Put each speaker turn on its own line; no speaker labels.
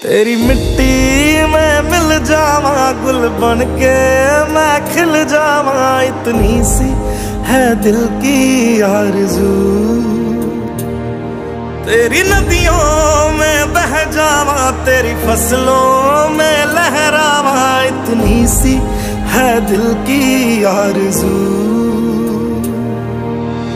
तेरी मिट्टी में मिल जावा, गुल बन के मैं खिल जावा, इतनी सी है दिल की आरज़ू। तेरी नदियों में बह जावा, तेरी फसलों में लहरावा, इतनी सी है दिल की आरज़ू।